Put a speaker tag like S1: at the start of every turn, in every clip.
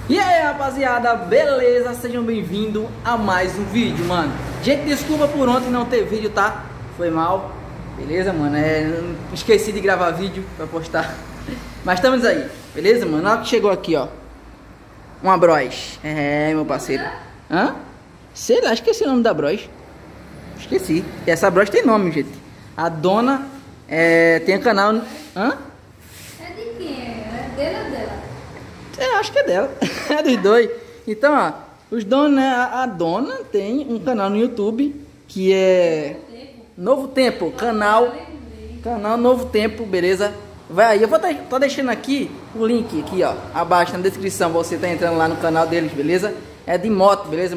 S1: E aí, rapaziada, beleza? Sejam bem-vindos a mais um vídeo, mano. Gente, desculpa por ontem não ter vídeo, tá? Foi mal, beleza, mano? Esqueci de gravar vídeo pra postar. Mas estamos aí, beleza, mano? Olha que chegou aqui, ó. Uma Bros. Meu parceiro. Hã? Sei lá, esqueci o nome da Bros. Esqueci. E essa Bros tem nome, gente. A dona tem um canal... Hã?
S2: É de quem? É dele ou dela?
S1: Acho que é dela. É dos dois. Então, ó, os donos, né? A dona tem um canal no YouTube que é Novo Tempo, canal Novo Tempo, beleza? Vai aí, eu vou tô deixando aqui o link aqui, ó, abaixo na descrição. Você tá entrando lá no canal deles, beleza? É de moto, beleza?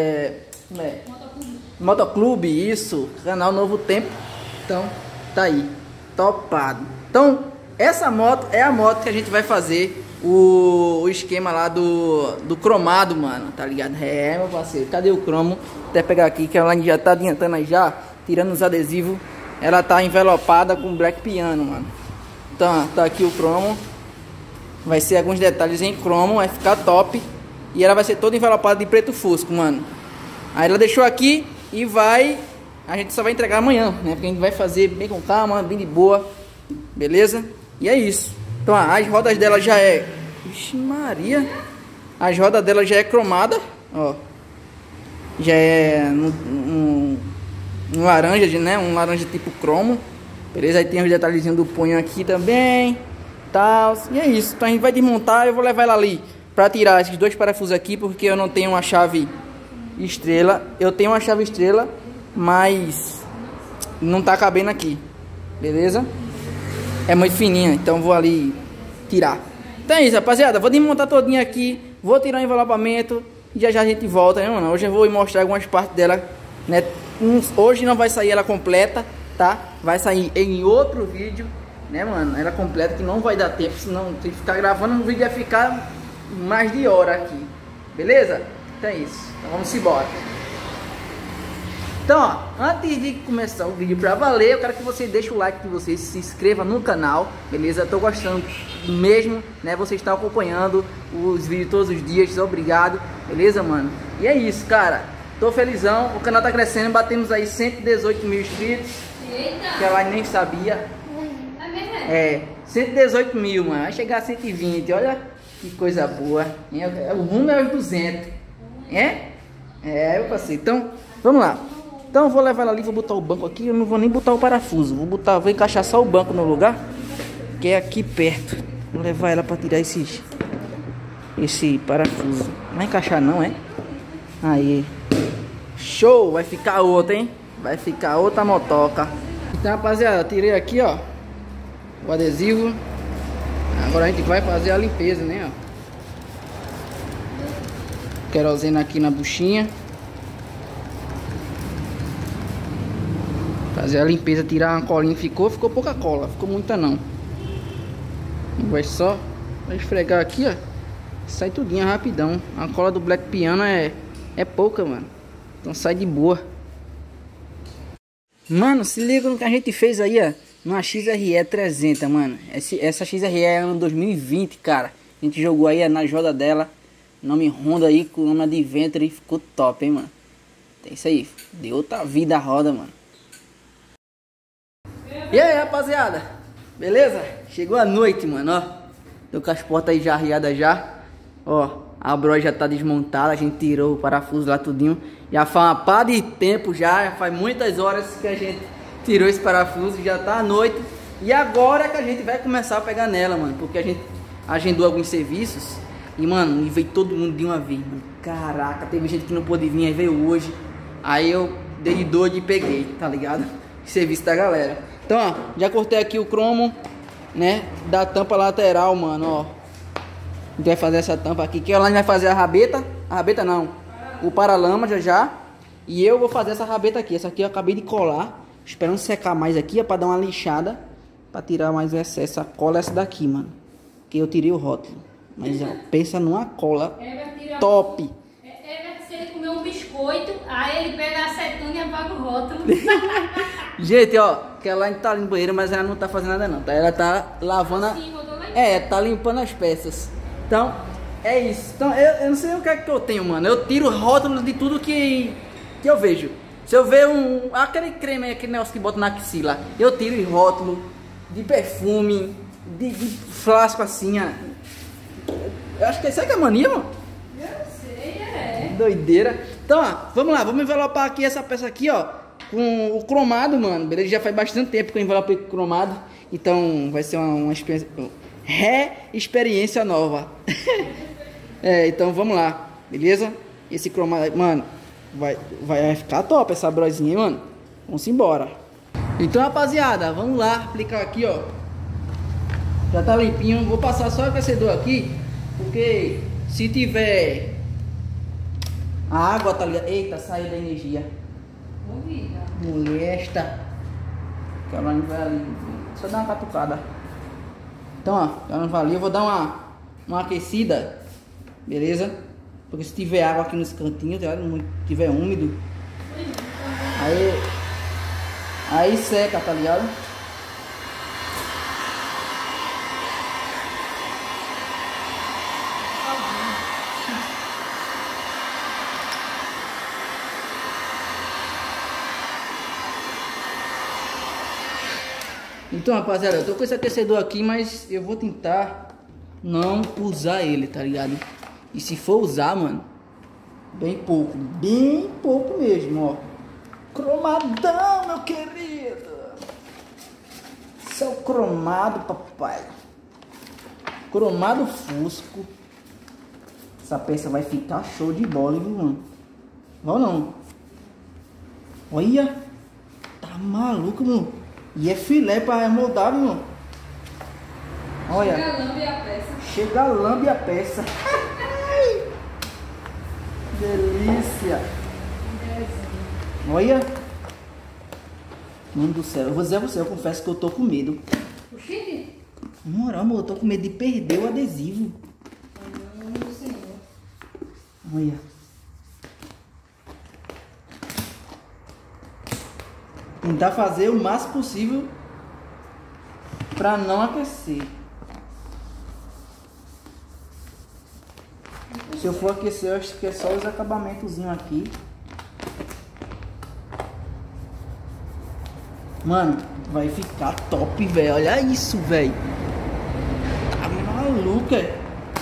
S1: Motoclube, isso, canal Novo Tempo. Então, tá aí, topado. Então, essa moto é a moto que a gente vai fazer o esquema lá do cromado, mano, tá ligado? Meu parceiro, cadê o cromo? Até pegar aqui, que ela já tá adiantando aí já, tirando os adesivos. Ela tá envelopada com black piano, mano. Então, tá aqui o cromo. Vai ser alguns detalhes em cromo, vai ficar top. E ela vai ser toda envelopada de preto fusco, mano. Aí ela deixou aqui e a gente só vai entregar amanhã, né? Porque a gente vai fazer bem com calma, bem de boa, beleza? E é isso. Então, as rodas dela já é... Vixe Maria! As rodas dela já é cromada, ó. Já é um laranja, né? Um laranja tipo cromo. Beleza? Aí tem os detalhezinhos do punho aqui também. Tal. E é isso. Então a gente vai desmontar. Eu vou levar ela ali pra tirar esses dois parafusos aqui, porque eu não tenho uma chave estrela. Eu tenho uma chave estrela, mas não tá cabendo aqui. Beleza? É muito fininha, então vou ali tirar. Então é isso, rapaziada. Vou desmontar todinha aqui. Vou tirar o envelopamento. E já a gente volta, né, mano? Hoje eu vou mostrar algumas partes dela, né? Hoje não vai sair ela completa, tá? Vai sair em outro vídeo, né, mano? Ela completa, que não vai dar tempo. Senão, se ficar gravando, o vídeo vai ficar mais de hora aqui. Beleza? Então é isso. Então vamos embora. Então, ó, antes de começar o vídeo pra valer, eu quero que você deixe o like, que você se inscreva no canal, beleza? Eu tô gostando mesmo, né? Você está acompanhando os vídeos todos os dias, obrigado, beleza, mano? E é isso, cara. Tô felizão, o canal tá crescendo, batemos aí 118 mil inscritos. Eita! Que ela nem sabia. É, 118 mil, mano. Vai chegar a 120, olha que coisa boa. O rumo é os 200. Eu passei. Então, vamos lá. Então eu vou levar ela ali, vou botar o banco aqui. Eu não vou nem botar o parafuso. Vou encaixar só o banco no lugar, que é aqui perto. Vou levar ela para tirar esse parafuso. Não vai encaixar não, é? Aí. Show! Vai ficar outra, hein? Vai ficar outra motoca. Então, rapaziada, tirei aqui, ó, o adesivo. Agora a gente vai fazer a limpeza, né, ó. Querosene aqui na buchinha. Fazer a limpeza, tirar uma colinha. Ficou pouca cola, ficou muita não. Vai só esfregar aqui, ó. Sai tudinho rapidão. A cola do black piano é pouca, mano. Então sai de boa. Mano, se liga no que a gente fez aí, ó. Numa XRE 300, mano. Essa XRE é ano 2020, cara. A gente jogou aí na roda dela. Nome Honda aí, com o nome Adventure. Ficou top, hein, mano. É isso aí. Deu outra vida a roda, mano. E aí, rapaziada, beleza? Chegou a noite, mano, ó. Tô com as portas aí já arriadas já. Ó, a Bros já tá desmontada. A gente tirou o parafuso lá tudinho. Já faz uma pá de tempo já faz muitas horas que a gente tirou esse parafuso. Já tá à noite. E agora que a gente vai começar a pegar nela, mano. Porque a gente agendou alguns serviços. E, mano, veio todo mundo de uma vez, mano. Caraca, teve gente que não pôde vir, aí veio hoje. Aí eu dei de doido e peguei, tá ligado? Serviço da galera. Então, ó, já cortei aqui o cromo, né, da tampa lateral, mano, ó. A gente vai fazer essa tampa aqui, que ela vai fazer a rabeta não, o paralama já. E eu vou fazer essa rabeta aqui. Essa aqui eu acabei de colar, esperando secar mais aqui, ó, pra dar uma lixada, pra tirar mais o excesso. A cola é essa daqui, mano, que eu tirei o rótulo. Mas, ó, pensa numa cola top.
S2: Se ele comer um biscoito, aí ele pega a acetona e apaga o rótulo.
S1: Gente, ó, que ela tá ali no banheiro, mas ela não tá fazendo nada não, tá? Ela tá lavando tá limpando as peças. Então, É isso. Então, eu não sei o que é que eu tenho, mano. Eu tiro rótulos de tudo que eu vejo. Se eu ver aquele creme, aquele negócio que bota na axila, eu tiro rótulo de perfume, de flasco assim, ó. Eu acho que isso aí que é mania, mano.
S2: Eu sei, é.
S1: Doideira. Então, ó, vamos lá. Vamos envelopar aqui essa peça aqui, ó. Com o cromado, mano. Beleza? Já faz bastante tempo que eu envelopei com cromado. Então, vai ser uma experiência nova. Então vamos lá, beleza? Esse cromado, mano, vai ficar top essa brosinha, hein, mano? Vamos embora. Então, rapaziada, vamos lá aplicar aqui, ó. Já tá limpinho. Vou passar só o aquecedor aqui, porque se tiver a água, tá ligado? Eita, saiu da energia. Molesta. Caroline vai ali. Só dar uma catucada. Então, ó, Caroline vai ali. Eu vou dar uma aquecida. Beleza? Porque se tiver água aqui nos cantinhos, se tiver úmido, aí seca, tá ligado? Então, rapaziada, eu tô com esse aquecedor aqui, mas eu vou tentar não usar ele, tá ligado? E se for usar, mano, bem pouco mesmo, ó. Cromadão, meu querido. Esse é o cromado, papai. Cromado fusco. Essa peça vai ficar show de bola, viu, mano? Vai não? Olha. Tá maluco, mano. E é filé pra moldar, meu irmão. Olha.
S2: Chega a lambe a peça.
S1: Chega a lambe a peça. Delícia. Olha. Mano do céu, eu vou dizer a você, eu confesso que eu tô com medo.
S2: Oxi.
S1: Moral, amor, eu tô com medo de perder o adesivo.
S2: Meu senhor.
S1: Olha. Tentar fazer o máximo possível pra não aquecer. Se eu for aquecer, eu acho que é só os acabamentozinhos aqui. Mano, vai ficar top, velho. Olha isso, velho. Tá maluco, é?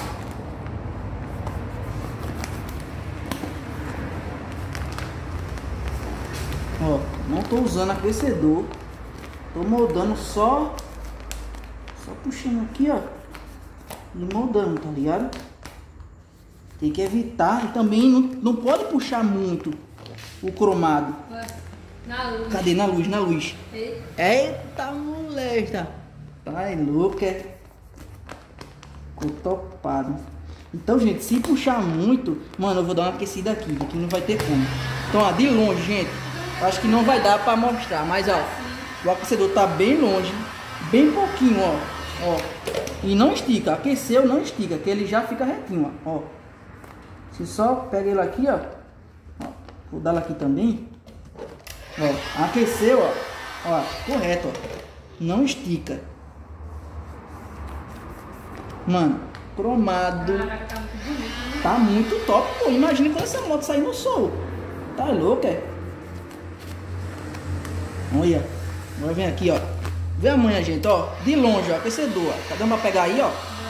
S1: Ó, não tô usando aquecedor. Tô moldando só puxando aqui, ó. E moldando, tá ligado? Tem que evitar. E também não pode puxar muito o cromado.
S2: Na luz.
S1: Cadê? Na luz, na luz.
S2: Eita.
S1: Eita, molesta. Tá louco, é? Ficou topado. Então, gente, se puxar muito, mano, eu vou dar uma aquecida aqui. Aqui não vai ter como. Então, ó, de longe, gente. Acho que não vai dar pra mostrar. Mas, ó, o aquecedor tá bem longe. Bem pouquinho, ó. E não estica. Aqueceu, não estica. Que ele já fica retinho, ó. Se só pega ele aqui, ó. Vou dar aqui também. Ó, aqueceu, ó, correto, ó, não estica. Mano, cromado.
S2: Caraca, tá muito bonito, né?
S1: Tá muito top, pô. Imagina quando essa moto sair no sol. Tá louco, é? Olha, agora vem aqui, ó. Vê a manha, gente, ó. De longe, ó, aquecedor, ó. Tá dando pra pegar aí, ó?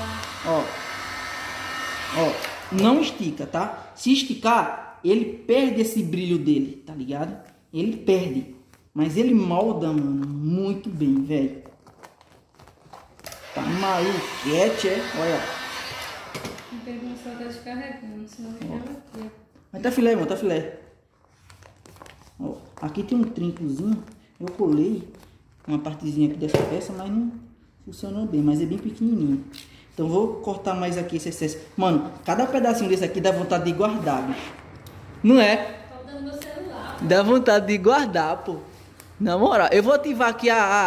S1: Ó, não estica, tá? Se esticar, ele perde esse brilho dele, tá ligado? Ele perde, mas ele molda, mano, muito bem, velho. Tá maluquete, é? Olha.
S2: Não tem como só tá descarregando, senão fica aqui.
S1: Mas tá filé, mano, tá filé. Ó, aqui tem um trincozinho. Eu colei uma partezinha aqui dessa peça, mas não funcionou bem, mas é bem pequenininho. Então vou cortar mais aqui esse excesso. Mano, cada pedacinho desse aqui dá vontade de guardar, bicho. Não é?
S2: Faltando meu celular.
S1: Dá vontade de guardar, pô. Na moral, eu vou ativar aqui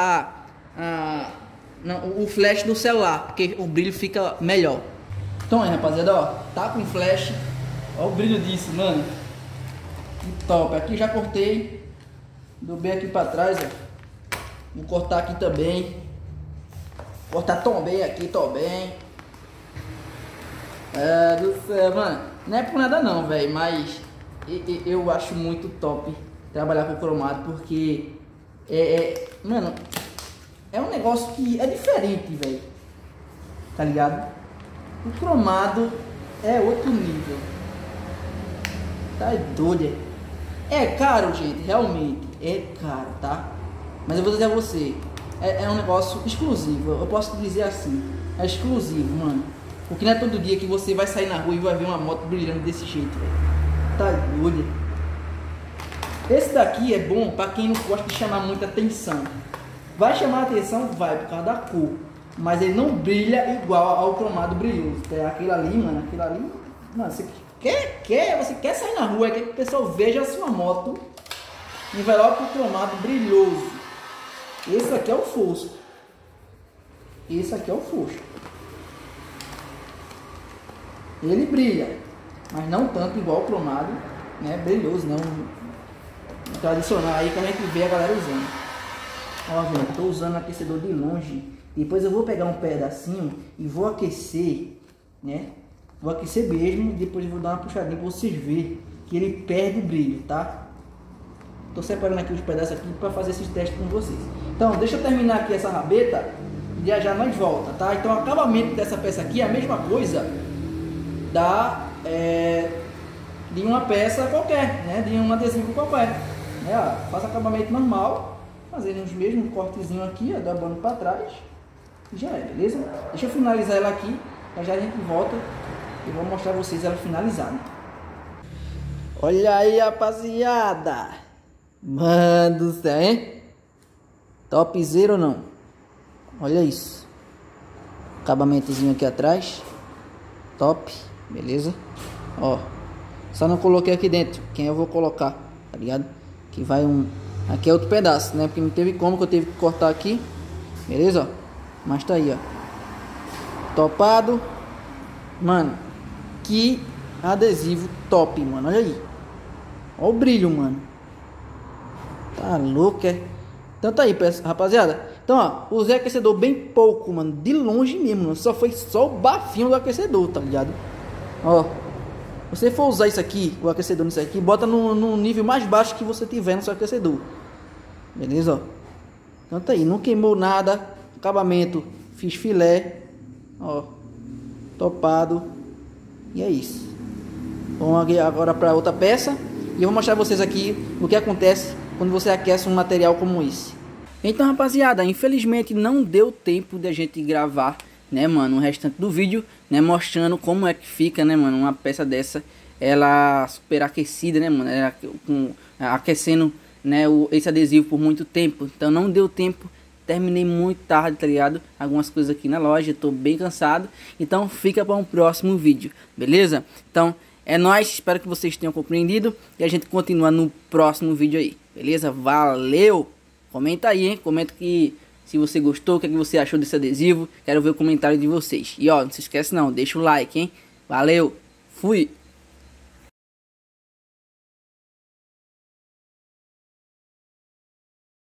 S1: o flash do celular, porque o brilho fica melhor. Então aí, rapaziada, ó, tá com flash. Ó o brilho disso, mano. Que top. Aqui já cortei. Dobrei aqui pra trás, ó. Vou cortar aqui também. Cortar também aqui, também. É do céu, mano. Não é por nada não, velho, mas eu acho muito top trabalhar com cromado, porque mano, é um negócio que é diferente, velho. Tá ligado? O cromado é outro nível. Tá doido. É caro, gente, realmente. É caro, tá? Mas eu vou dizer a você, é um negócio exclusivo. Eu posso dizer assim, é exclusivo, mano. Porque não é todo dia que você vai sair na rua e vai ver uma moto brilhando desse jeito, velho. Tá doido. Esse daqui é bom pra quem não gosta de chamar muita atenção. Vai chamar atenção? Vai, por causa da cor. Mas ele não brilha igual ao cromado brilhoso. É aquele ali, mano, aquele ali. Mano, você quer sair na rua, quer que o pessoal veja a sua moto e vai logo pro cromado brilhoso. Esse aqui é o Fosco. Esse aqui é o Fosco. Ele brilha, mas não tanto igual o cromado, né? Brilhoso, não. Tradicional aí que a gente vê a galera usando. Ó, gente, tô usando aquecedor de longe. Depois eu vou pegar um pedacinho e vou aquecer, né? Vou aquecer mesmo, depois eu vou dar uma puxadinha para vocês verem que ele perde o brilho, tá? Tô separando aqui os pedaços aqui para fazer esses testes com vocês. Então, deixa eu terminar aqui essa rabeta e já nós volta, tá? Então, o acabamento dessa peça aqui é a mesma coisa de uma peça qualquer, né? De um adesivo qualquer, né? Ó, faço acabamento normal, fazendo os mesmos cortezinhos aqui, ó, dobrando para trás e já é, beleza? Deixa eu finalizar ela aqui, já a gente volta e vou mostrar a vocês ela finalizada. Olha aí, rapaziada, mano do céu, hein? Topzera ou não? Olha isso, acabamentozinho aqui atrás, top, beleza? Ó, só não coloquei aqui dentro, quem eu vou colocar, tá ligado? Que vai aqui é outro pedaço, né? Porque não teve como, que eu tive que cortar aqui, beleza? Ó, mas tá aí, ó, topado, mano, que adesivo top, mano, olha aí, ó o brilho, mano, tá louco, é? Então tá aí, rapaziada. Então, ó, usei aquecedor bem pouco, mano, de longe mesmo, mano. Só foi só o bafinho do aquecedor, tá ligado? Ó, se você for usar isso aqui, o aquecedor nisso aqui, bota no nível mais baixo que você tiver no seu aquecedor, beleza? Ó, então tá aí, não queimou nada, acabamento, fiz filé, ó, topado, e é isso. Vamos agora para outra peça e eu vou mostrar a vocês aqui o que acontece quando você aquece um material como esse. Então, rapaziada, infelizmente não deu tempo de a gente gravar, né, mano, o restante do vídeo, né, mostrando como é que fica, né, mano, uma peça dessa, ela super aquecida, né, mano, aquecendo, né, esse adesivo por muito tempo. Então não deu tempo, terminei muito tarde, tá ligado? Algumas coisas aqui na loja, tô bem cansado, então fica para um próximo vídeo, beleza? Então é nóis, espero que vocês tenham compreendido e a gente continua no próximo vídeo aí, beleza? Valeu! Comenta aí, hein? Comenta que se você gostou, o que você achou desse adesivo. Quero ver o comentário de vocês. E ó, não se esquece não, deixa o like, hein? Valeu, fui!